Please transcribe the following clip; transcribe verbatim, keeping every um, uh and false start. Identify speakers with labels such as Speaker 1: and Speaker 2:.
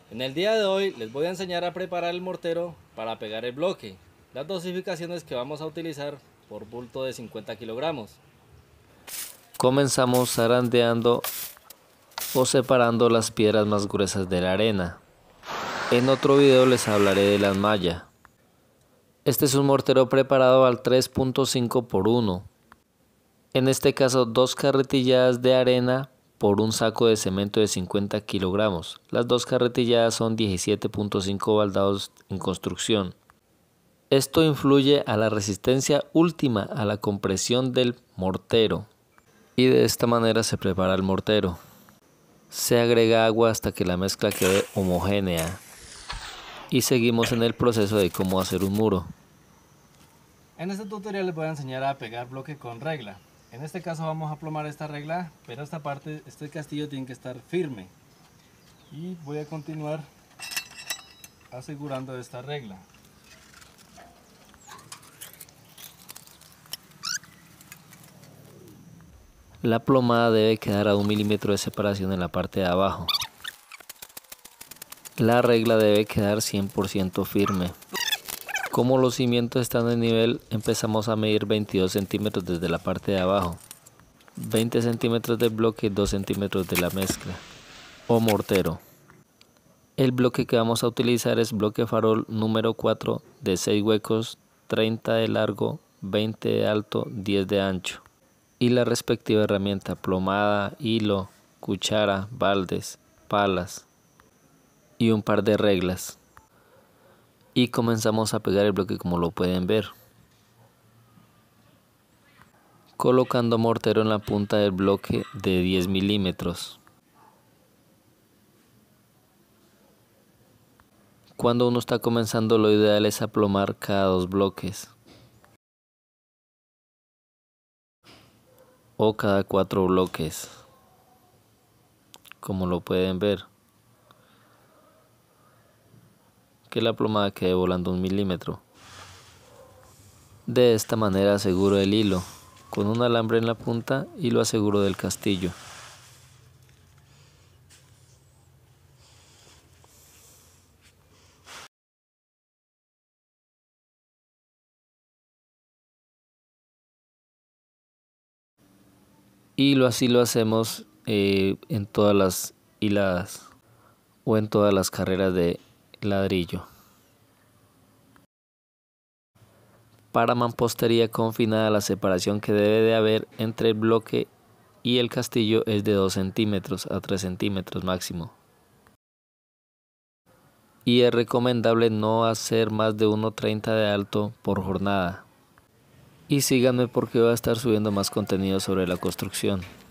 Speaker 1: En el día de hoy les voy a enseñar a preparar el mortero para pegar el bloque. Las dosificaciones que vamos a utilizar por bulto de cincuenta kilogramos.
Speaker 2: Comenzamos zarandeando o separando las piedras más gruesas de la arena. En otro video les hablaré de las mallas. Este es un mortero preparado al tres punto cinco por uno. En este caso, dos carretilladas de arena por un saco de cemento de cincuenta kilogramos. Las dos carretilladas son diecisiete punto cinco baldados en construcción. Esto influye a la resistencia última a la compresión del mortero. Y de esta manera se prepara el mortero. Se agrega agua hasta que la mezcla quede homogénea. Y seguimos en el proceso de cómo hacer un muro.
Speaker 1: En este tutorial les voy a enseñar a pegar bloque con regla. En este caso vamos a plomar esta regla, pero esta parte, este castillo tiene que estar firme. Y voy a continuar asegurando esta regla.
Speaker 2: La plomada debe quedar a un milímetro de separación en la parte de abajo. La regla debe quedar cien por ciento firme. Como los cimientos están en nivel, empezamos a medir veintidós centímetros desde la parte de abajo, veinte centímetros del bloque y dos centímetros de la mezcla o mortero. El bloque que vamos a utilizar es bloque farol número cuatro de seis huecos, treinta de largo, veinte de alto, diez de ancho. Y la respectiva herramienta: plomada, hilo, cuchara, baldes, palas y un par de reglas. Y comenzamos a pegar el bloque como lo pueden ver, colocando mortero en la punta del bloque de diez milímetros. Cuando uno está comenzando, lo ideal es aplomar cada dos bloques o cada cuatro bloques, como lo pueden ver, que la plomada quede volando un milímetro. De esta manera aseguro el hilo con un alambre en la punta y lo aseguro del castillo. Y lo así lo hacemos eh, en todas las hiladas o en todas las carreras de ladrillo. Para mampostería confinada, la separación que debe de haber entre el bloque y el castillo es de dos centímetros a tres centímetros máximo. Y es recomendable no hacer más de uno treinta de alto por jornada. Y síganme porque voy a estar subiendo más contenido sobre la construcción.